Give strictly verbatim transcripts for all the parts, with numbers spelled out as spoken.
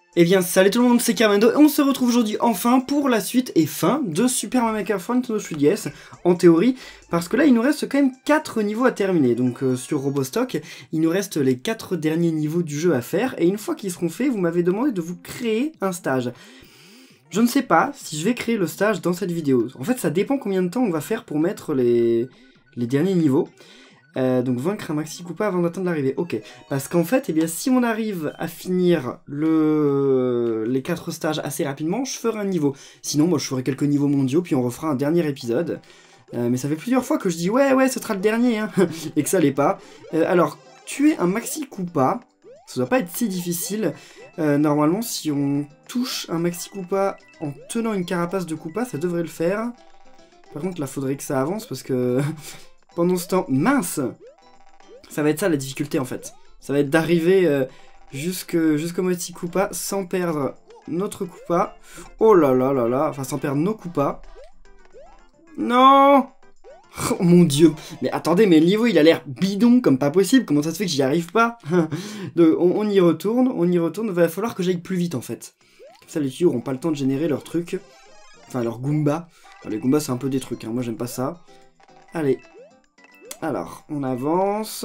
Eh bien, salut tout le monde, c'est Carmendo et on se retrouve aujourd'hui enfin pour la suite et fin de Super Mario Maker for Nintendo trois D S, en théorie, parce que là il nous reste quand même quatre niveaux à terminer, donc euh, sur Robostock, il nous reste les quatre derniers niveaux du jeu à faire, et une fois qu'ils seront faits, vous m'avez demandé de vous créer un stage. Je ne sais pas si je vais créer le stage dans cette vidéo, en fait ça dépend combien de temps on va faire pour mettre les, les derniers niveaux. Euh, donc vaincre un Maxi Koopa avant d'atteindre l'arrivée, ok. Parce qu'en fait, eh bien, si on arrive à finir le... les quatre stages assez rapidement, je ferai un niveau. Sinon, moi je ferai quelques niveaux mondiaux, puis on refera un dernier épisode. Euh, mais ça fait plusieurs fois que je dis ouais, ouais, ce sera le dernier, hein, et que ça l'est pas. Euh, alors, tuer un Maxi Koopa, ça doit pas être si difficile. Euh, normalement, si on touche un Maxi Koopa en tenant une carapace de Koopa, ça devrait le faire. Par contre, là, faudrait que ça avance parce que... Pendant ce temps, mince, ça va être ça la difficulté en fait. Ça va être d'arriver euh, jusqu'au jusqu'au Maxi Koopa sans perdre notre Koopa. Oh là là là là, enfin sans perdre nos Koopas. Non. Oh mon dieu. Mais attendez, mais le niveau il a l'air bidon comme pas possible. Comment ça se fait que j'y arrive pas? Donc, on, on y retourne, on y retourne. Il va falloir que j'aille plus vite en fait. Comme ça les tuyaux n'auront pas le temps de générer leurs trucs. Enfin leurs Goombas. Alors, les Goombas c'est un peu des trucs, hein. Moi j'aime pas ça. Allez. Alors, on avance.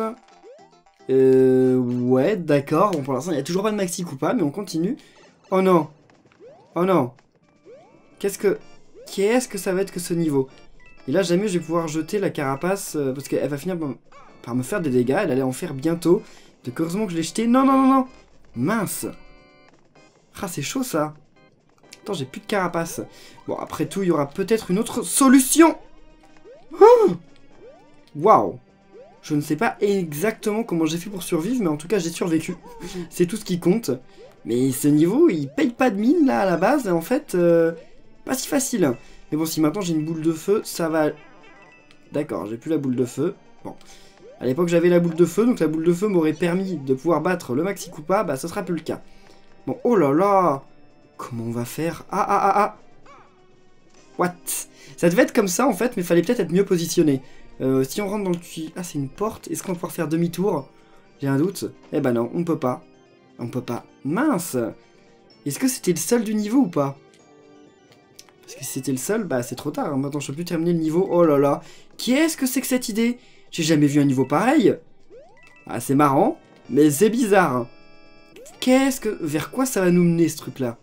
Euh... Ouais, d'accord. Bon, pour l'instant, il n'y a toujours pas de Maxi Koopa, mais on continue. Oh non. Oh non. Qu'est-ce que... Qu'est-ce que ça va être que ce niveau? Et là, jamais je vais pouvoir jeter la carapace, euh, parce qu'elle va finir par, par me faire des dégâts. Elle allait en faire bientôt. Donc, heureusement que je l'ai jeté. Non, non, non, non. Mince. Ah, c'est chaud, ça. Attends, j'ai plus de carapace. Bon, après tout, il y aura peut-être une autre solution. Oh, waouh! Je ne sais pas exactement comment j'ai fait pour survivre, mais en tout cas j'ai survécu. C'est tout ce qui compte. Mais ce niveau, il paye pas de mine là à la base, et en fait, euh, pas si facile. Mais bon, si maintenant j'ai une boule de feu, ça va... D'accord, j'ai plus la boule de feu. Bon, à l'époque j'avais la boule de feu, donc la boule de feu m'aurait permis de pouvoir battre le Maxi Koopa, bah ce sera plus le cas. Bon, oh là là! Comment on va faire? Ah ah ah ah! What? Ça devait être comme ça en fait, mais fallait peut-être être mieux positionné. Euh, si on rentre dans le tuyau... Ah, c'est une porte. Est-ce qu'on va pouvoir faire demi-tour? J'ai un doute. Eh ben non, on peut pas. On peut pas. Mince! Est-ce que c'était le seul du niveau ou pas? Parce que si c'était le seul, bah c'est trop tard. Hein. Maintenant, je peux plus terminer le niveau. Oh là là. Qu'est-ce que c'est que cette idée? J'ai jamais vu un niveau pareil. Ah, c'est marrant, mais c'est bizarre. Qu'est-ce que... Vers quoi ça va nous mener, ce truc-là?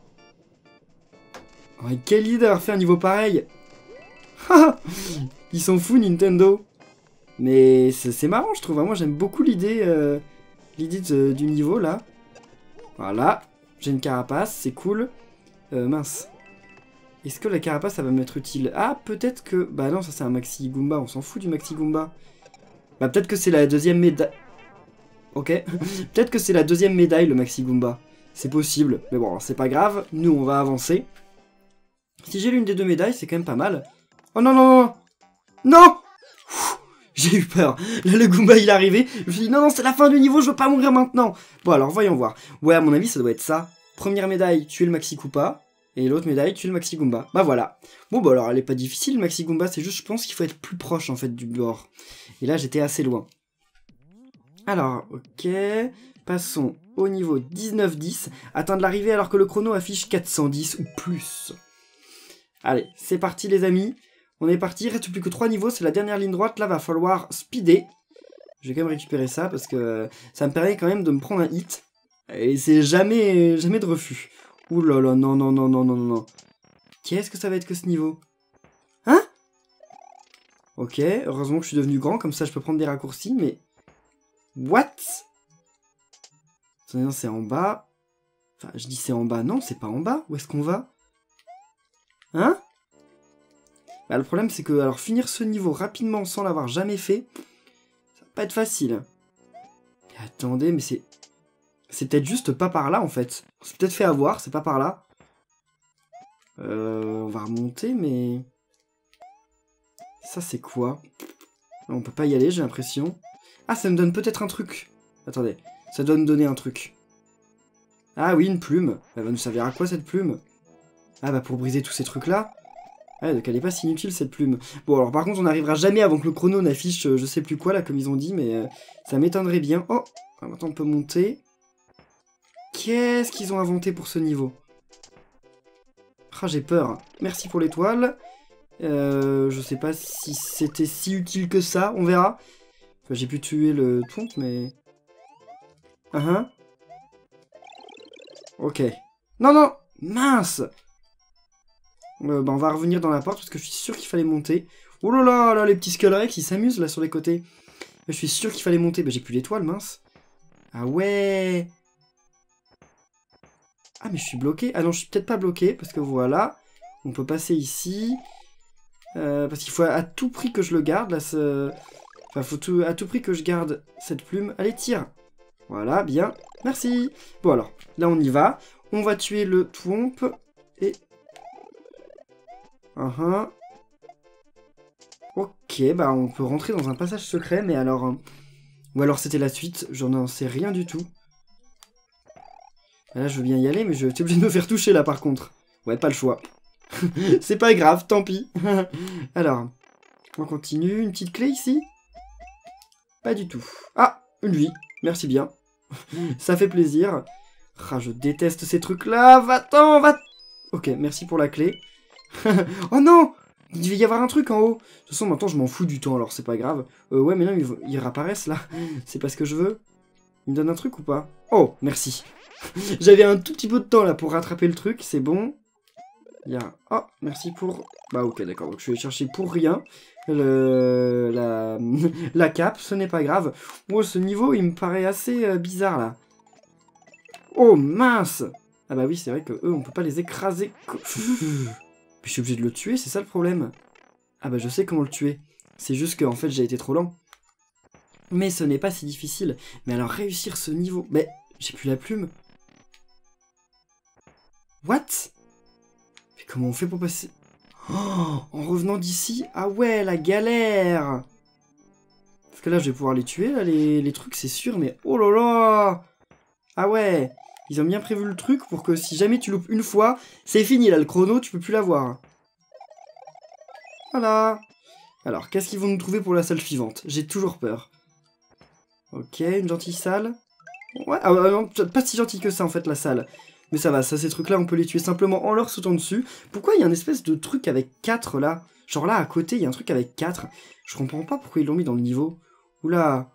Oh, quelle idée d'avoir fait un niveau pareil. Ils sont fous Nintendo. Mais c'est marrant je trouve, moi j'aime beaucoup l'idée euh, l'idée du niveau là. Voilà, j'ai une carapace, c'est cool. Euh, mince. Est-ce que la carapace ça va m'être utile? Ah peut-être que... Bah non ça c'est un Maxi Goomba, on s'en fout du Maxi Goomba. Bah peut-être que c'est la deuxième médaille... Ok. Peut-être que c'est la deuxième médaille le Maxi Goomba. C'est possible, mais bon c'est pas grave, nous on va avancer. Si j'ai l'une des deux médailles c'est quand même pas mal. Oh non non non. Non. J'ai eu peur. Là, le Goomba, il est arrivé. Je me suis dit, non, non, c'est la fin du niveau, je veux pas mourir maintenant. Bon, alors, voyons voir. Ouais, à mon avis, ça doit être ça. Première médaille, tuer le Maxi Koopa. Et l'autre médaille, tuer le Maxi Goomba. Bah, voilà. Bon, bah, alors, elle est pas difficile, le Maxi Goomba. C'est juste, je pense qu'il faut être plus proche, en fait, du bord. Et là, j'étais assez loin. Alors, ok. Passons au niveau dix-neuf dix. Atteindre l'arrivée alors que le chrono affiche quatre cent dix ou plus. Allez, c'est parti, les amis. On est parti, il reste plus que trois niveaux, c'est la dernière ligne droite, là va falloir speeder. Je vais quand même récupérer ça parce que ça me permet quand même de me prendre un hit. Et c'est jamais, jamais de refus. Ouh là là, non, non, non, non, non, non. Qu'est-ce que ça va être que ce niveau? Hein? Ok, heureusement que je suis devenu grand, comme ça je peux prendre des raccourcis, mais... What? C'est en bas. Enfin, je dis c'est en bas, non, c'est pas en bas. Où est-ce qu'on va? Hein? Bah, le problème c'est que alors finir ce niveau rapidement sans l'avoir jamais fait, ça va pas être facile. Et attendez, mais c'est... C'est peut-être juste pas par là en fait. On s'est peut-être fait avoir, c'est pas par là. Euh, on va remonter, mais... Ça c'est quoi? On peut pas y aller, j'ai l'impression. Ah, ça me donne peut-être un truc. Attendez, ça doit me donner un truc. Ah oui, une plume. Elle va nous servir à quoi cette plume? Ah bah pour briser tous ces trucs là. Ouais, donc elle est pas si inutile cette plume. Bon alors par contre on n'arrivera jamais avant que le chrono n'affiche euh, je sais plus quoi là comme ils ont dit, mais euh, ça m'étonnerait bien. Oh, maintenant on peut monter. qu'est-ce qu'ils ont inventé pour ce niveau? Ah, j'ai peur. Merci pour l'étoile. Euh, je sais pas si c'était si utile que ça, on verra. Enfin, j'ai pu tuer le twomp, mais... Uh -huh. Ok. Non, non! Mince! euh, bah, on va revenir dans la porte, parce que je suis sûr qu'il fallait monter. Oh là là, là, les petits Skullrex, ils s'amusent, là, sur les côtés. Je suis sûr qu'il fallait monter. Bah, j'ai plus l'étoile, mince. Ah ouais! Ah, mais je suis bloqué. Ah non, je suis peut-être pas bloqué, parce que voilà. On peut passer ici. Euh, parce qu'il faut à tout prix que je le garde, là, ce... Enfin, faut tout... à tout prix que je garde cette plume. Allez, tire! Voilà, bien. Merci! Bon, alors, là, on y va. On va tuer le twomp. Et... Uh -huh. Ok, bah, on peut rentrer dans un passage secret, mais alors... Hein... Ou alors, c'était la suite. J'en sais rien du tout. Là, je veux bien y aller, mais je suis obligé de me faire toucher, là, par contre. Ouais, pas le choix. C'est pas grave, tant pis. Alors, on continue. Une petite clé, ici? Pas du tout. Ah, une vie. Merci bien. Ça fait plaisir. Ah, je déteste ces trucs-là. Va-t'en, va... Ok, merci pour la clé. Oh non! Il devait y avoir un truc en haut. De toute façon, maintenant, je m'en fous du temps, alors c'est pas grave. Euh, ouais, mais non, ils, ils réapparaissent, là. C'est pas ce que je veux. Il me donne un truc ou pas? Oh, merci. J'avais un tout petit peu de temps, là, pour rattraper le truc. C'est bon. Il y a... Oh, merci pour... Bah, ok, d'accord. Donc, je vais chercher pour rien. Le... La... La cape, ce n'est pas grave. Oh, ce niveau, il me paraît assez euh, bizarre, là. Oh, mince! Ah bah oui, c'est vrai que eux, on peut pas les écraser. Je suis obligé de le tuer, c'est ça le problème. Ah bah je sais comment le tuer. C'est juste qu'en fait j'ai été trop lent. Mais ce n'est pas si difficile. Mais alors réussir ce niveau... Mais j'ai plus la plume. What? Mais comment on fait pour passer... Oh, en revenant d'ici? Ah ouais, la galère! Parce que là je vais pouvoir les tuer, là, les, les trucs, c'est sûr, mais oh là là! Ah ouais! Ils ont bien prévu le truc pour que si jamais tu loupes une fois, c'est fini là, le chrono, tu peux plus l'avoir. Voilà. Alors, qu'est-ce qu'ils vont nous trouver pour la salle suivante? J'ai toujours peur. Ok, une gentille salle. Ouais, ah, non, pas si gentille que ça en fait la salle. Mais ça va, ça, ces trucs-là, on peut les tuer simplement en leur sautant dessus. Pourquoi il y a un espèce de truc avec quatre là? Genre là, à côté, il y a un truc avec quatre. Je comprends pas pourquoi ils l'ont mis dans le niveau. Oula.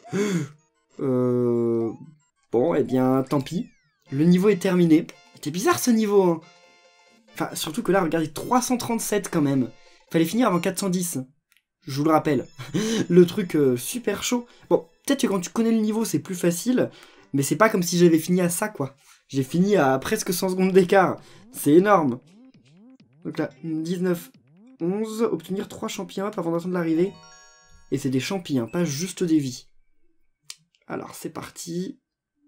Euh... Bon, eh bien, tant pis. Le niveau est terminé. C'était bizarre ce niveau, hein. Enfin, surtout que là, regardez, trois cent trente-sept quand même. Fallait finir avant quatre cent dix. Je vous le rappelle. Le truc euh, super chaud. Bon, peut-être que quand tu connais le niveau, c'est plus facile. Mais c'est pas comme si j'avais fini à ça, quoi. J'ai fini à presque cent secondes d'écart. C'est énorme. Donc là, dix-neuf, onze. Obtenir trois champions avant d'attendre l'arrivée. Et c'est des champions, pas juste des vies. Alors, c'est parti.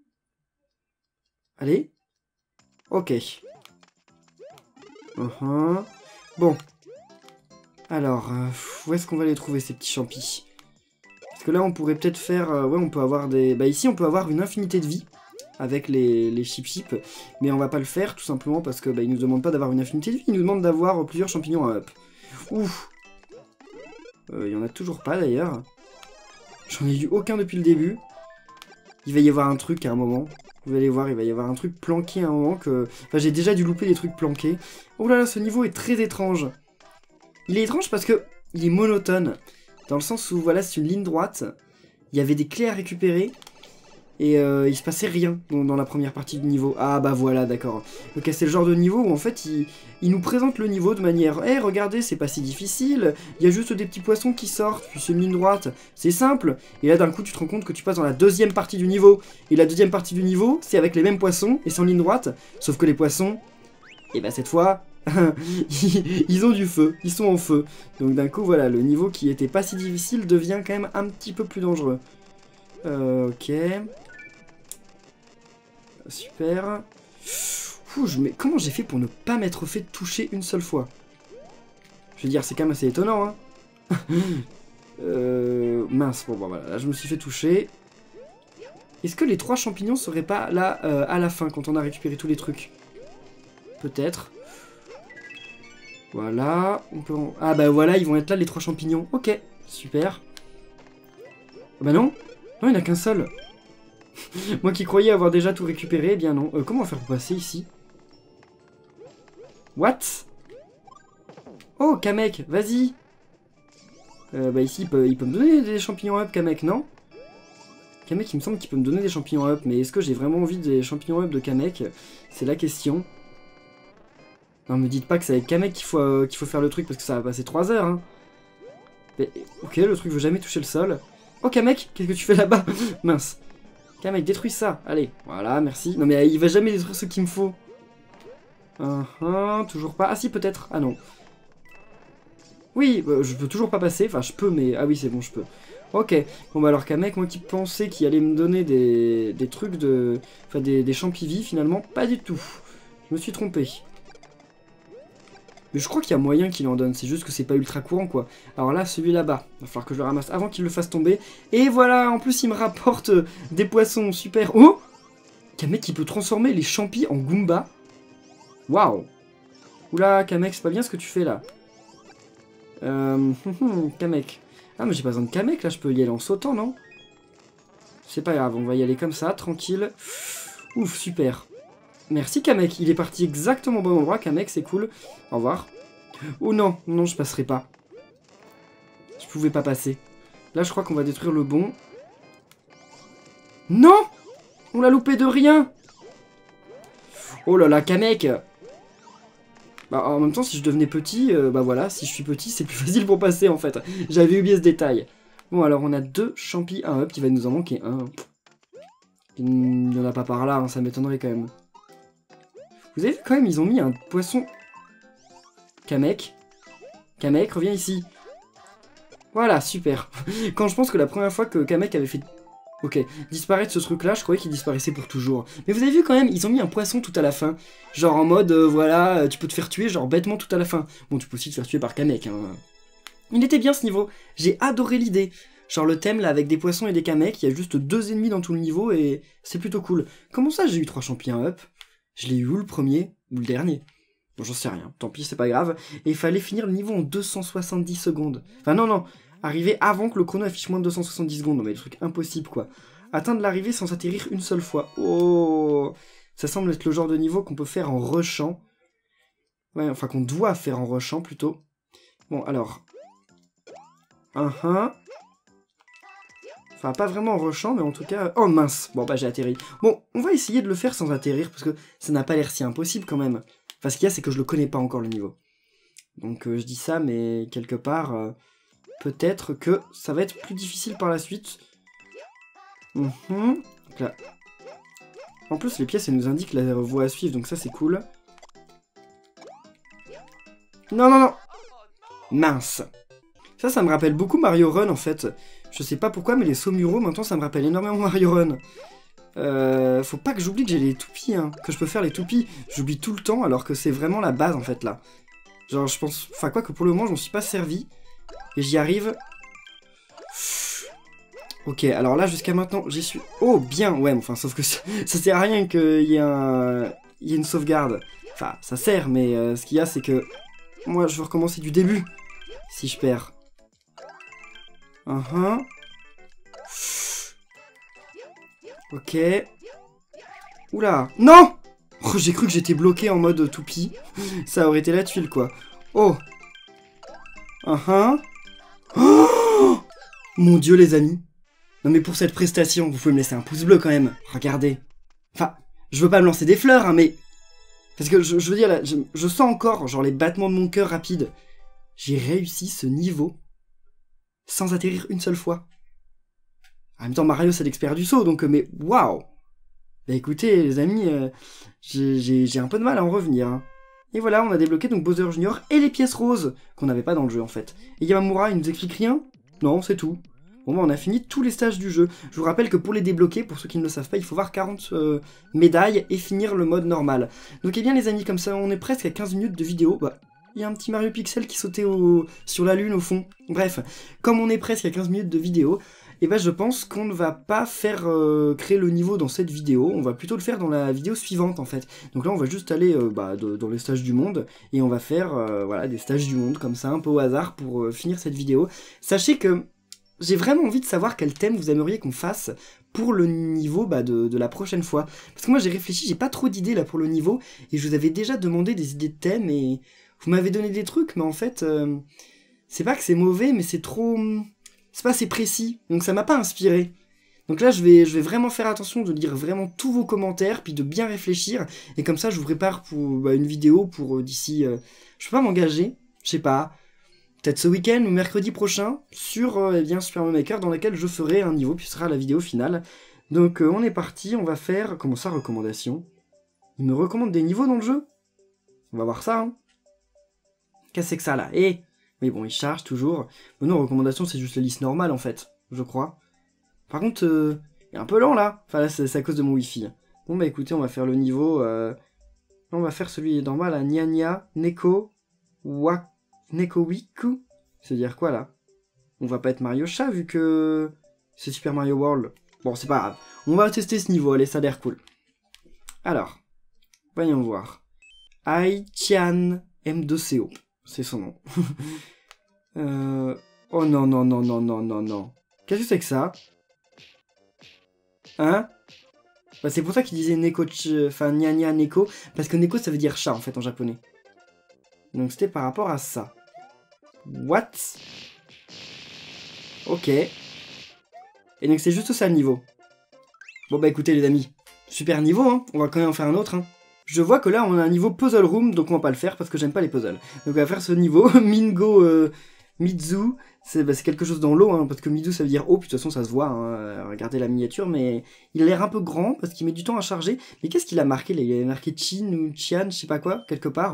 Allez. Ok. Uh-huh. Bon. Alors, euh, où est-ce qu'on va les trouver, ces petits champis? Parce que là, on pourrait peut-être faire... Euh, ouais, on peut avoir des... Bah ici, on peut avoir une infinité de vie avec les, les chip-chip. Mais on va pas le faire, tout simplement, parce que bah, ils nous demandent pas d'avoir une infinité de vie. Ils nous demandent d'avoir plusieurs champignons à up. Ouf. Il y en a toujours pas, d'ailleurs. J'en ai eu aucun depuis le début. Il va y avoir un truc à un moment. Vous allez voir, il va y avoir un truc planqué à un moment que... Enfin, j'ai déjà dû louper des trucs planqués. Oh là là, ce niveau est très étrange. Il est étrange parce que il est monotone. Dans le sens où, voilà, c'est une ligne droite. Il y avait des clés à récupérer. Et euh, il se passait rien dans, dans la première partie du niveau. Ah bah voilà, d'accord. Donc c'est le genre de niveau où en fait, il, il nous présente le niveau de manière... Eh, hey, regardez, c'est pas si difficile. Il y a juste des petits poissons qui sortent, puis c'est une ligne droite. C'est simple. Et là, d'un coup, tu te rends compte que tu passes dans la deuxième partie du niveau. Et la deuxième partie du niveau, c'est avec les mêmes poissons, et c'est en ligne droite. Sauf que les poissons, et bah cette fois... ils ont du feu, ils sont en feu. Donc d'un coup, voilà, le niveau qui était pas si difficile devient quand même un petit peu plus dangereux. Euh, ok. Super. Ouh, je mets... Comment j'ai fait pour ne pas m'être fait toucher une seule fois? Je veux dire, c'est quand même assez étonnant, hein. euh... Mince, bon, bon, voilà, là je me suis fait toucher. Est-ce que les trois champignons seraient pas là euh, à la fin, quand on a récupéré tous les trucs? Peut-être. Voilà, on peut... En... Ah bah voilà, ils vont être là les trois champignons. Ok, super. Ah bah non, non, il n'y en a qu'un seul. Moi qui croyais avoir déjà tout récupéré, eh bien non. Euh, comment on va faire pour passer ici? What? Oh, Kamek, vas-y. Euh, bah ici, il peut, il peut me donner des champignons up, Kamek, non? Kamek, il me semble qu'il peut me donner des champignons up, mais est-ce que j'ai vraiment envie des champignons up de Kamek? C'est la question. Non, me dites pas que c'est avec Kamek qu'il faut, euh, qu'il faut faire le truc, parce que ça va passer trois heures, hein. Mais, ok, le truc veut jamais toucher le sol. Oh, Kamek, qu'est-ce que tu fais là-bas? Mince. Kamek, détruis ça. Allez, voilà, merci. Non, mais il va jamais détruire ce qu'il me faut. Uh -huh, toujours pas. Ah si, peut-être. Ah non. Oui, euh, je peux toujours pas passer. Enfin, je peux, mais... Ah oui, c'est bon, je peux. Ok. Bon, bah alors, Kamek, moi qui pensais qu'il allait me donner des, des trucs de... Enfin, des, des champivis, finalement, pas du tout. Je me suis trompé. Mais je crois qu'il y a moyen qu'il en donne. C'est juste que c'est pas ultra courant, quoi. Alors là, celui là-bas. Il va falloir que je le ramasse avant qu'il le fasse tomber. Et voilà, en plus, il me rapporte euh, des poissons. Super. Oh! Kamek, il peut transformer les champis en Goomba. Waouh! Oula, Kamek, c'est pas bien ce que tu fais, là. Euh, Kamek. Ah, mais j'ai pas besoin de Kamek, là, je peux y aller en sautant, non? C'est pas grave, on va y aller comme ça, tranquille. Ouf, super. Merci, Kamek, il est parti exactement au bon endroit, Kamek, c'est cool. Au revoir. Oh non, non, je passerai pas. Je pouvais pas passer. Là, je crois qu'on va détruire le bon. Non! On l'a loupé de rien! Oh là là, Kamek! Bah, en même temps, si je devenais petit, euh, bah voilà, si je suis petit, c'est plus facile pour passer, en fait. J'avais oublié ce détail. Bon, alors, on a deux champis, un up, il va nous en manquer un. Il n'y en a pas par là, hein, ça m'étonnerait quand même. Vous avez vu, quand même, ils ont mis un poisson... Kamek. Kamek, reviens ici. Voilà, super. Quand je pense que la première fois que Kamek avait fait... Ok, disparaître ce truc-là, je croyais qu'il disparaissait pour toujours. Mais vous avez vu quand même, ils ont mis un poisson tout à la fin. Genre en mode, euh, voilà, tu peux te faire tuer, genre bêtement tout à la fin. Bon, tu peux aussi te faire tuer par Kamek, hein. Il était bien ce niveau, j'ai adoré l'idée. Genre le thème là, avec des poissons et des Kamek, il y a juste deux ennemis dans tout le niveau et c'est plutôt cool. Comment ça j'ai eu trois champions up? Je l'ai eu où le premier? Ou le dernier? Bon, j'en sais rien, tant pis, c'est pas grave. Et il fallait finir le niveau en deux cent soixante-dix secondes. Enfin non, non. Arriver avant que le chrono affiche moins de deux cent soixante-dix secondes. Non mais le truc impossible quoi. Atteindre l'arrivée sans atterrir une seule fois. Oh, ça semble être le genre de niveau qu'on peut faire en rushant. Ouais, enfin qu'on doit faire en rushant plutôt. Bon alors. Uh -huh. Enfin pas vraiment en rushant mais en tout cas... Oh mince. Bon bah j'ai atterri. Bon, on va essayer de le faire sans atterrir parce que ça n'a pas l'air si impossible quand même. Enfin ce qu'il y a c'est que je le connais pas encore le niveau. Donc euh, je dis ça mais quelque part... Euh... Peut-être que ça va être plus difficile par la suite. Mmh. Là. En plus, les pièces, elles nous indiquent la voie à suivre, donc ça, c'est cool. Non, non, non! Mince! Ça, ça me rappelle beaucoup Mario Run, en fait. Je sais pas pourquoi, mais les sauts muraux, maintenant, ça me rappelle énormément Mario Run. Euh, faut pas que j'oublie que j'ai les toupies, hein. Que je peux faire les toupies. J'oublie tout le temps, alors que c'est vraiment la base, en fait, là. Genre, je pense... Enfin, quoi que pour le moment, j'en suis pas servi. Et j'y arrive. Ok, alors là, jusqu'à maintenant, j'y suis... Oh, bien, ouais, enfin, sauf que ça, ça sert à rien qu'il y ait un... Il y ait une sauvegarde. Enfin, ça sert, mais euh, ce qu'il y a, c'est que... Moi, je veux recommencer du début. Si je perds. Uh -huh. Ok. Oula. Non! Oh, j'ai cru que j'étais bloqué en mode toupie. Ça aurait été la tuile, quoi. Oh. Uh -huh. Oh mon dieu les amis. Non mais pour cette prestation, vous pouvez me laisser un pouce bleu quand même. Regardez. Enfin, je veux pas me lancer des fleurs, hein, mais... Parce que je, je veux dire, là, je, je sens encore, genre, les battements de mon cœur rapides. J'ai réussi ce niveau sans atterrir une seule fois. En même temps, Mario, c'est l'expert du saut, donc... Mais waouh. Bah écoutez, les amis, euh, j'ai un peu de mal à en revenir, hein. Et voilà, on a débloqué donc Bowser Junior et les pièces roses, qu'on n'avait pas dans le jeu en fait. Et Yamamura, il nous explique rien? Non, c'est tout. Bon bah on a fini tous les stages du jeu. Je vous rappelle que pour les débloquer, pour ceux qui ne le savent pas, il faut voir quarante euh, médailles et finir le mode normal. Donc eh bien les amis, comme ça on est presque à quinze minutes de vidéo. Bah, il y a un petit Mario Pixel qui sautait au... sur la lune au fond. Bref, comme on est presque à quinze minutes de vidéo, et ben je pense qu'on ne va pas faire euh, créer le niveau dans cette vidéo, on va plutôt le faire dans la vidéo suivante en fait. Donc là on va juste aller euh, bah, de, dans les stages du monde, et on va faire euh, voilà, des stages du monde comme ça, un peu au hasard pour euh, finir cette vidéo. Sachez que j'ai vraiment envie de savoir quel thème vous aimeriez qu'on fasse pour le niveau bah, de, de la prochaine fois. Parce que moi j'ai réfléchi, j'ai pas trop d'idées là pour le niveau, et je vous avais déjà demandé des idées de thèmes, et vous m'avez donné des trucs, mais en fait, euh, c'est pas que c'est mauvais, mais c'est trop... c'est pas assez précis, donc ça m'a pas inspiré. Donc là je vais, je vais vraiment faire attention de lire vraiment tous vos commentaires, puis de bien réfléchir, et comme ça je vous prépare pour bah, une vidéo pour euh, d'ici... Euh, je peux pas m'engager, je sais pas... peut-être ce week-end ou mercredi prochain, sur euh, eh bien, Super Mario Maker, dans laquelle je ferai un niveau, puis ce sera la vidéo finale. Donc euh, on est parti, on va faire... comment ça, recommandation? Il me recommande des niveaux dans le jeu? On va voir ça, hein. Qu'est-ce que c'est que ça, là? Eh Mais bon, il charge toujours. Mais non, recommandation, c'est juste la liste normale, en fait, je crois. Par contre, euh, il est un peu lent, là. Enfin, là, c'est à cause de mon wifi. Bon, bah écoutez, on va faire le niveau... Euh... On va faire celui normal, à Nya Nya, Neko, Wak... Neko Wiku, c'est-à-dire quoi là? On va pas être Mario Chat vu que c'est Super Mario World. Bon, c'est pas grave. On va tester ce niveau, allez, ça a l'air cool. Alors, voyons voir. Ai-chan M deux C O, c'est son nom. euh... Oh non, non, non, non, non, non, non. Qu'est-ce que c'est que ça? Hein? Bah, c'est pour ça qu'il disait Neko, enfin, Nya Nya Neko, parce que Neko ça veut dire chat en fait en japonais. Donc c'était par rapport à ça. What? Ok. Et donc c'est juste ça le niveau. Bon bah écoutez les amis, super niveau hein, on va quand même en faire un autre hein. Je vois que là on a un niveau puzzle room, donc on va pas le faire parce que j'aime pas les puzzles. Donc on va faire ce niveau, Mingo euh, Mizu, c'est bah, quelque chose dans l'eau, hein, parce que Mizu ça veut dire eau, puis de toute façon ça se voit, hein, regardez la miniature, mais il a l'air un peu grand parce qu'il met du temps à charger. Mais qu'est-ce qu'il a marqué là? Il a marqué Chin ou Chian, je sais pas quoi, quelque part.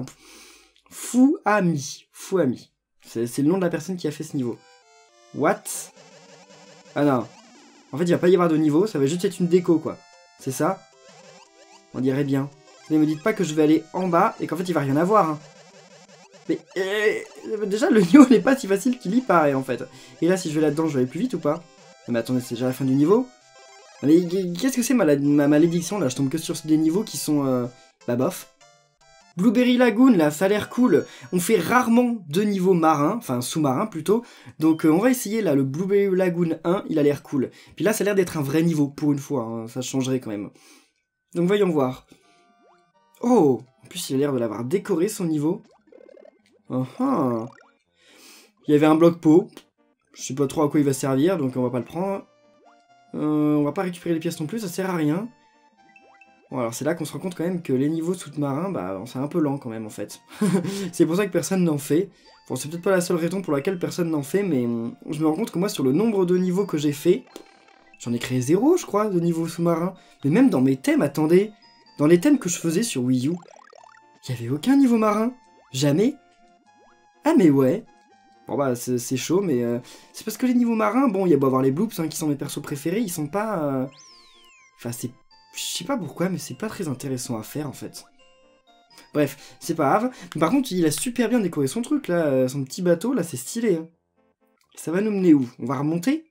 Fouami, Fouami. C'est le nom de la personne qui a fait ce niveau. What? Ah non. En fait, il va pas y avoir de niveau, ça va juste être une déco, quoi. C'est ça? On dirait bien. Ne me dites pas que je vais aller en bas et qu'en fait, il va rien avoir. Hein. Mais euh, déjà, le niveau n'est pas si facile qu'il y paraît, en fait. Et là, si je vais là-dedans, je vais aller plus vite ou pas? Mais attendez, c'est déjà la fin du niveau? Mais qu'est-ce que c'est ma, ma malédiction, là? Je tombe que sur des niveaux qui sont... Euh, bah bof. Blueberry Lagoon, là, ça a l'air cool. On fait rarement de niveaux marins, enfin sous-marins plutôt. Donc euh, on va essayer là, le Blueberry Lagoon un, il a l'air cool. Puis là, ça a l'air d'être un vrai niveau pour une fois, hein, ça changerait quand même. Donc voyons voir. Oh, en plus il a l'air de l'avoir décoré son niveau. Uh -huh. Il y avait un bloc pot. Je sais pas trop à quoi il va servir, donc on va pas le prendre. Euh, on va pas récupérer les pièces non plus, ça sert à rien. Bon, alors c'est là qu'on se rend compte quand même que les niveaux sous-marins, bah c'est un peu lent quand même en fait. C'est pour ça que personne n'en fait. Bon, c'est peut-être pas la seule raison pour laquelle personne n'en fait, mais je me rends compte que moi sur le nombre de niveaux que j'ai fait, j'en ai créé zéro je crois de niveaux sous-marins. Mais même dans mes thèmes, attendez, dans les thèmes que je faisais sur Wii U, il n'y avait aucun niveau marin. Jamais. Ah mais ouais. Bon bah c'est chaud, mais euh, c'est parce que les niveaux marins, bon il y a beau avoir les bloops hein, qui sont mes persos préférés, ils sont pas... Euh... Enfin c'est... Je sais pas pourquoi, mais c'est pas très intéressant à faire, en fait. Bref, c'est pas grave. Par contre, il a super bien décoré son truc, là. Son petit bateau, là, c'est stylé. Hein. Ça va nous mener où? On va remonter?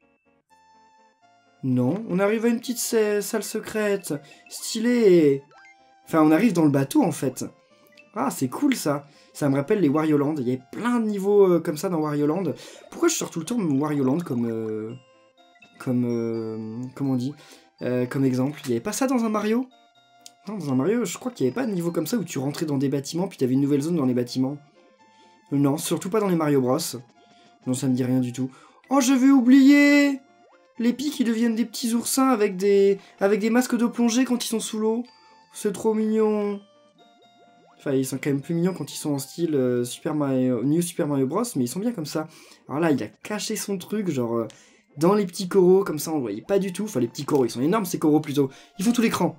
Non, on arrive à une petite salle secrète. Stylé. Enfin, on arrive dans le bateau, en fait. Ah, c'est cool, ça. Ça me rappelle les Wario Land. Il y avait plein de niveaux euh, comme ça dans Wario Land. Pourquoi je sors tout le temps Wario Land comme... Euh, comme... Euh, comment on dit Euh, comme exemple, il n'y avait pas ça dans un Mario? Non, dans un Mario, je crois qu'il n'y avait pas de niveau comme ça où tu rentrais dans des bâtiments puis tu avais une nouvelle zone dans les bâtiments. Euh, non, surtout pas dans les Mario Bros. Non, ça me dit rien du tout. Oh, je vais oublier les pics qui deviennent des petits oursins avec des, avec des masques de plongée quand ils sont sous l'eau. C'est trop mignon. Enfin, ils sont quand même plus mignons quand ils sont en style euh, Super Mario, New Super Mario Bros, mais ils sont bien comme ça. Alors là, il a caché son truc, genre... Euh, dans les petits coraux, comme ça on ne voyait pas du tout. Enfin, les petits coraux, ils sont énormes ces coraux plutôt. Ils font tout l'écran.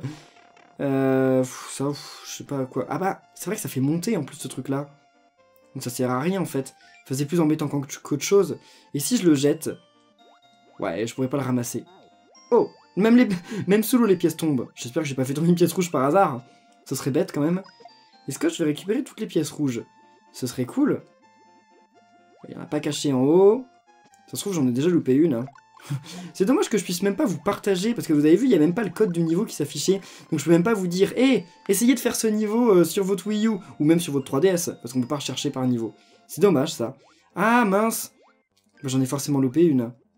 euh, ça, pff, je sais pas quoi. Ah bah, c'est vrai que ça fait monter en plus ce truc-là. Donc ça sert à rien en fait. Enfin, c'est plus embêtant qu'autre chose. Et si je le jette... Ouais, je pourrais pas le ramasser. Oh, même, les... même sous l'eau les pièces tombent. J'espère que j'ai pas fait tomber une pièce rouge par hasard. Ce serait bête quand même. Est-ce que je vais récupérer toutes les pièces rouges? Ce serait cool. Il n'y en a pas caché en haut. Ça se trouve, j'en ai déjà loupé une. Hein. C'est dommage que je puisse même pas vous partager, parce que vous avez vu, il n'y a même pas le code du niveau qui s'affichait. Donc je peux même pas vous dire, hé, hey, essayez de faire ce niveau euh, sur votre Wii U, ou même sur votre trois D S, parce qu'on peut pas rechercher par niveau. C'est dommage, ça. Ah, mince. J'en ai forcément loupé une.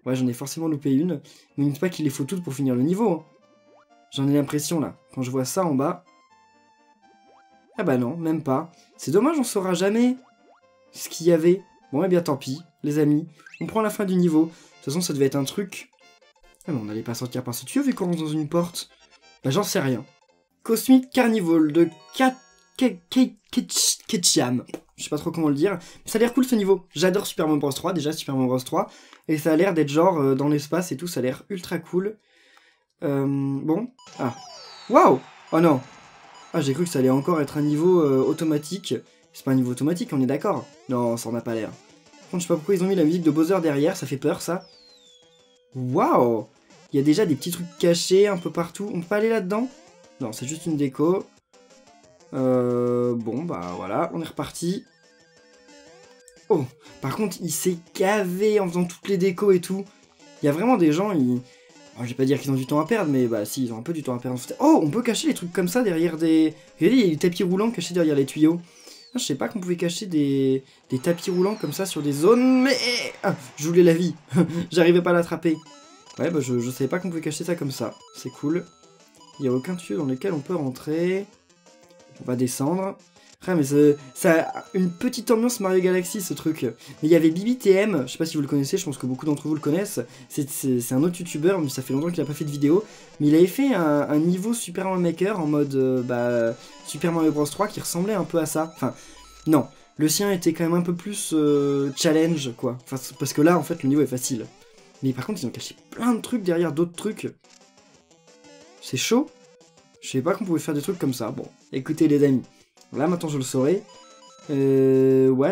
Ouais, j'en ai forcément loupé une. Mais ne dites pas qu'il les faut toutes pour finir le niveau. Hein. J'en ai l'impression, là. Quand je vois ça en bas... Ah bah non, même pas. C'est dommage, on saura jamais ce qu'il y avait. Bon, eh bien, tant pis, les amis. On prend la fin du niveau. De toute façon, ça devait être un truc... Ah, mais on n'allait pas sortir par ce tuyau vu qu'on rentre dans une porte. Bah, j'en sais rien. Cosmic Carnival de Kat... Ketcham. Je sais pas trop comment le dire. Mais ça a l'air cool ce niveau. J'adore Super Mario Bros trois, déjà Super Mario Bros trois. Et ça a l'air d'être genre euh, dans l'espace et tout, ça a l'air ultra cool. Euh, bon. Ah. Waouh. Oh non. Ah, j'ai cru que ça allait encore être un niveau euh, automatique. C'est pas un niveau automatique, on est d'accord? Non, ça en a pas l'air. Par contre, je sais pas pourquoi ils ont mis la musique de Bowser derrière, ça fait peur ça. Waouh. Il y a déjà des petits trucs cachés un peu partout. On peut pas aller là-dedans? Non, c'est juste une déco. Euh, bon, bah voilà, on est reparti. Oh, par contre, il s'est gavé en faisant toutes les décos et tout. Il y a vraiment des gens, ils... Oh, je vais pas dire qu'ils ont du temps à perdre, mais bah si, ils ont un peu du temps à perdre. Oh, on peut cacher les trucs comme ça derrière des... Regardez, il y a du tapis roulant caché derrière les tuyaux. Ah, je sais pas qu'on pouvait cacher des... des tapis roulants comme ça sur des zones, mais... Ah, je voulais la vie. J'arrivais pas à l'attraper. Ouais, bah je, je savais pas qu'on pouvait cacher ça comme ça. C'est cool. Il y a aucun tuyau dans lequel on peut rentrer. On va descendre. Ah, mais ça a une petite ambiance Mario Galaxy, ce truc. Mais il y avait B B T M, je sais pas si vous le connaissez, je pense que beaucoup d'entre vous le connaissent. C'est un autre youtubeur, mais ça fait longtemps qu'il a pas fait de vidéo. Mais il avait fait un, un niveau Super Mario Maker en mode euh, bah, Super Mario Bros trois qui ressemblait un peu à ça. Enfin, non, le sien était quand même un peu plus euh, challenge, quoi. Enfin, parce que là, en fait, le niveau est facile. Mais par contre, ils ont caché plein de trucs derrière d'autres trucs. C'est chaud. Je savais pas qu'on pouvait faire des trucs comme ça. Bon, écoutez les amis. Là, maintenant, je le saurai. Euh... What?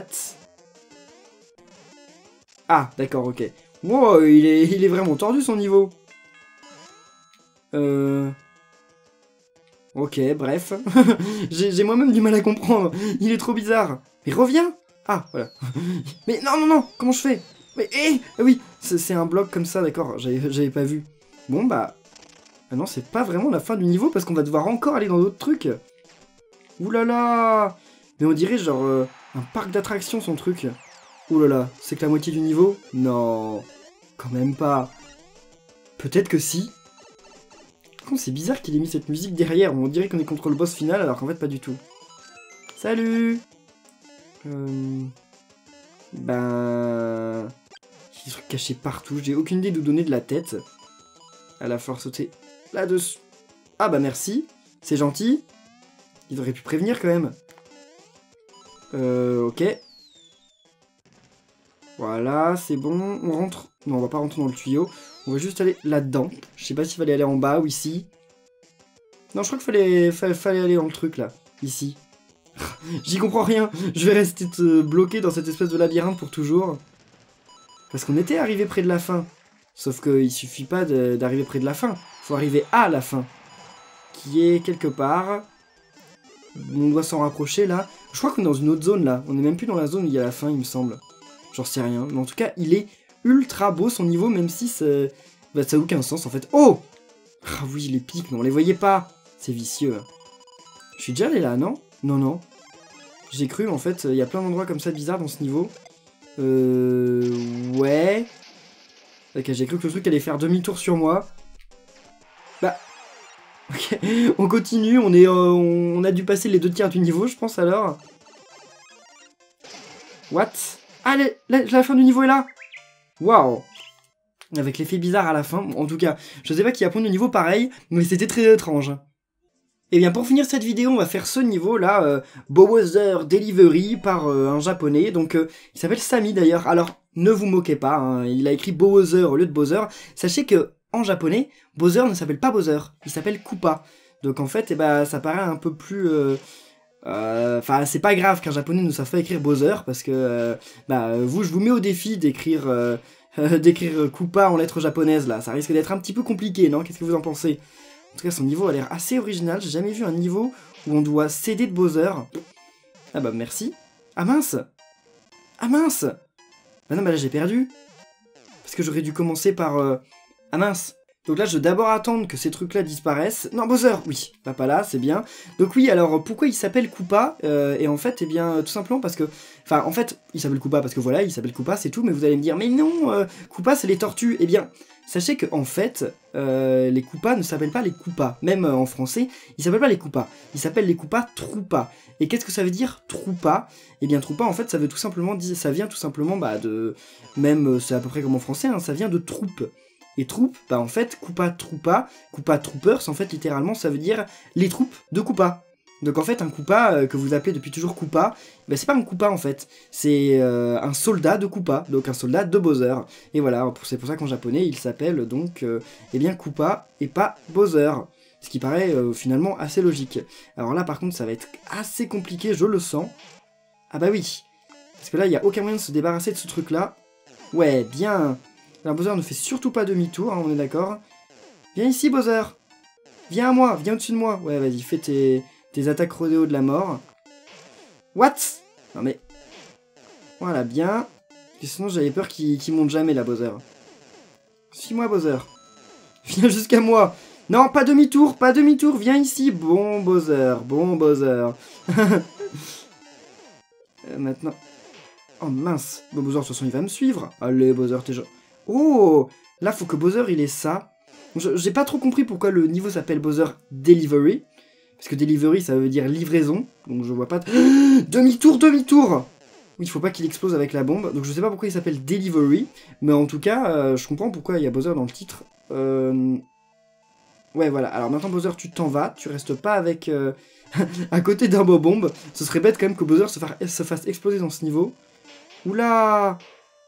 Ah, d'accord, ok. Wow, il est, il est vraiment tordu, son niveau. Euh... Ok, bref. J'ai moi-même du mal à comprendre. Il est trop bizarre. Mais reviens. Ah, voilà. Mais non, non, non, comment je fais? Mais, hé, eh, oui, c'est un bloc comme ça, d'accord, j'avais pas vu. Bon, bah... Ah non, c'est pas vraiment la fin du niveau, parce qu'on va devoir encore aller dans d'autres trucs. Ouh là là. Mais on dirait genre euh, un parc d'attractions son truc. Ouh là là, c'est que la moitié du niveau? Non, quand même pas. Peut-être que si. C'est bizarre qu'il ait mis cette musique derrière, on dirait qu'on est contre le boss final alors qu'en fait pas du tout. Salut. euh... Ben... Il y a des trucs cachés partout, j'ai aucune idée d'où donner de la tête. Elle va falloir sauter là-dessus. Ah bah merci, c'est gentil. Il aurait pu prévenir quand même. Euh, ok. Voilà, c'est bon. On rentre. Non, on va pas rentrer dans le tuyau. On va juste aller là-dedans. Je sais pas s'il fallait aller en bas ou ici. Non, je crois qu'il fallait, fallait, fallait aller dans le truc là. Ici. J'y comprends rien. Je vais rester bloqué dans cette espèce de labyrinthe pour toujours. Parce qu'on était arrivé près de la fin. Sauf qu'il suffit pas d'arriver près de la fin. Faut arriver à la fin. Qui est quelque part... On doit s'en rapprocher là. Je crois qu'on est dans une autre zone là. On est même plus dans la zone où il y a la fin, il me semble. J'en sais rien. Mais en tout cas, il est ultra beau son niveau, même si ça bah, ça n'a aucun sens en fait. Oh! Ah oui, les pics, mais on les voyait pas. C'est vicieux. Je suis déjà allé là, non? Non, non. J'ai cru, en fait, il y a plein d'endroits comme ça bizarres dans ce niveau. Euh... Ouais. Ok, j'ai cru que le truc allait faire demi-tour sur moi. Bah... Ok, on continue, on, est, euh, on a dû passer les deux tiers du niveau, je pense, alors. What? Ah, la, la, la fin du niveau est là. Waouh. Avec l'effet bizarre à la fin. En tout cas, je sais pas qui a point de niveau pareil, mais c'était très étrange. Et bien, pour finir cette vidéo, on va faire ce niveau-là, euh, Bowser Delivery, par euh, un japonais. Donc, euh, il s'appelle Samy, d'ailleurs. Alors, ne vous moquez pas, hein, il a écrit Bowser au lieu de Bowser. Sachez que... En japonais, Bowser ne s'appelle pas Bowser, il s'appelle Koopa. Donc en fait, eh ben, ça paraît un peu plus... Enfin, euh, euh, c'est pas grave qu'un japonais ne sache pas écrire Bowser, parce que, euh, bah, vous, je vous mets au défi d'écrire euh, euh, d'écrire Koopa en lettres japonaises, là. Ça risque d'être un petit peu compliqué, non? Qu'est-ce que vous en pensez? En tout cas, son niveau a l'air assez original. J'ai jamais vu un niveau où on doit s'aider de Bowser. Ah bah, merci. Ah mince! Ah mince! Bah non, bah là, j'ai perdu. Parce que j'aurais dû commencer par... Euh... Ah mince, Donc là, je vais d'abord attendre que ces trucs-là disparaissent. Non, Bowser, oui, pas, pas là, c'est bien. Donc oui, alors, pourquoi il s'appelle Koopa euh, Et en fait, eh bien, tout simplement parce que... Enfin, en fait, il s'appelle Koopa parce que voilà, il s'appelle Koopa, c'est tout. Mais vous allez me dire, mais non, euh, Koopa, c'est les tortues. Eh bien, sachez que en fait, euh, les Koopas ne s'appellent pas les Koopas. Même euh, en français, ils s'appellent pas les Koopas. Ils s'appellent les Koopas Troopas. Et qu'est-ce que ça veut dire, Troopa? Eh bien, Troopa, en fait, ça veut tout simplement dire... Ça vient tout simplement, bah, de... Même, c'est à peu près comme en français, hein, ça vient de troupe. Et troupes, bah en fait, Koopa Troopa, Koopa Troopers, en fait, littéralement, ça veut dire les troupes de Koopa. Donc en fait, un Koopa, euh, que vous appelez depuis toujours Koopa, bah c'est pas un Koopa en fait, c'est euh, un soldat de Koopa, donc un soldat de Bowser. Et voilà, c'est pour ça qu'en japonais, il s'appelle donc, euh, eh bien, Koopa et pas Bowser. Ce qui paraît euh, finalement assez logique. Alors là, par contre, ça va être assez compliqué, je le sens. Ah bah oui, parce que là, il n'y a aucun moyen de se débarrasser de ce truc-là. Ouais, bien. Alors Bowser ne fait surtout pas demi-tour, hein, on est d'accord. Viens ici, Bowser. Viens à moi, viens au-dessus de moi. Ouais, vas-y, fais tes, tes attaques rodéo de la mort. What? Non mais... Voilà, bien. Parce que sinon, j'avais peur qu'il qu'il monte jamais, là, Bowser. Suis-moi, Bowser. Viens jusqu'à moi. Non, pas demi-tour, pas demi-tour, viens ici. Bon, Bowser, bon, Bowser. euh, maintenant... Oh, mince. Bon, Bowser, de toute façon, il va me suivre. Allez, Bowser, t'es... Oh, là, faut que Bowser, il ait ça. J'ai pas trop compris pourquoi le niveau s'appelle Bowser Delivery. Parce que Delivery, ça veut dire livraison. Donc je vois pas... Demi-tour, demi-tour. Il faut pas qu'il explose avec la bombe. Donc je sais pas pourquoi il s'appelle Delivery. Mais en tout cas, euh, je comprends pourquoi il y a Bowser dans le titre. Euh... Ouais, voilà. Alors maintenant, Bowser, tu t'en vas. Tu restes pas avec... Euh... à côté d'un beau bombe. Ce serait bête quand même que Bowser se, fa... se fasse exploser dans ce niveau. Oula!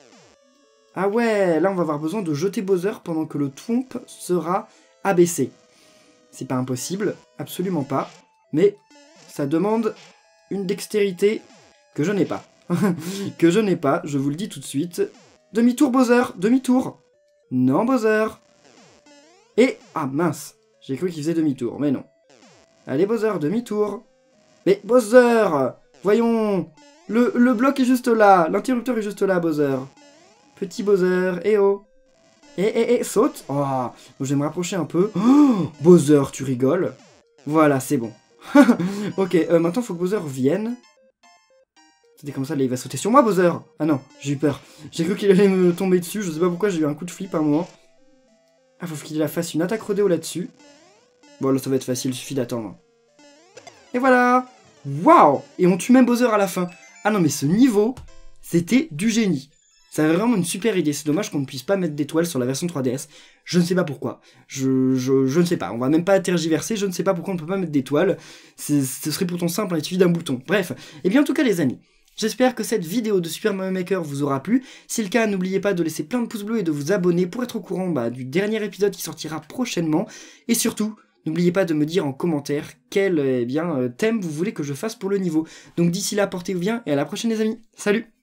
Ah ouais, là on va avoir besoin de jeter Bowser pendant que le Thwomp sera abaissé. C'est pas impossible, absolument pas, mais ça demande une dextérité que je n'ai pas. que je n'ai pas, je vous le dis tout de suite. Demi-tour Bowser, demi-tour. Non Bowser. Et, ah mince, j'ai cru qu'il faisait demi-tour, mais non. Allez Bowser, demi-tour. Mais Bowser, voyons, le, le bloc est juste là, l'interrupteur est juste là Bowser. Petit Bowser, eh oh. Eh, eh, eh, saute. Oh, je vais me rapprocher un peu. Oh, Bowser, tu rigoles. Voilà, c'est bon. Ok, euh, maintenant, il faut que Bowser vienne. C'était comme ça, là, il va sauter sur moi, Bowser. Ah non, j'ai eu peur. J'ai cru qu'il allait me tomber dessus. Je sais pas pourquoi, j'ai eu un coup de flip à un moment. Ah, faut qu'il fasse une attaque rodéo là-dessus. Bon, là, ça va être facile, il suffit d'attendre. Et voilà. Waouh. Et on tue même Bowser à la fin. Ah non, mais ce niveau, c'était du génie. Ça avait vraiment une super idée, c'est dommage qu'on ne puisse pas mettre d'étoiles sur la version trois D S. Je ne sais pas pourquoi. Je, je, je ne sais pas, on va même pas tergiverser, je ne sais pas pourquoi on ne peut pas mettre d'étoiles. Ce serait pourtant simple, il suffit d'un bouton. Bref, et bien en tout cas les amis, j'espère que cette vidéo de Super Mario Maker vous aura plu. Si c'est le cas, n'oubliez pas de laisser plein de pouces bleus et de vous abonner pour être au courant bah, du dernier épisode qui sortira prochainement. Et surtout, n'oubliez pas de me dire en commentaire quel eh bien, thème vous voulez que je fasse pour le niveau. Donc d'ici là, portez-vous bien et à la prochaine les amis. Salut!